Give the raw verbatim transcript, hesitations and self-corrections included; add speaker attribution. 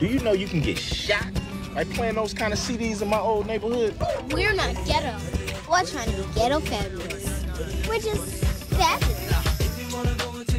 Speaker 1: Do you know you can get shot by playing those kind of C Ds in my old neighborhood?
Speaker 2: We're not ghetto. We're trying to be ghetto fabulous. We're just fabulous.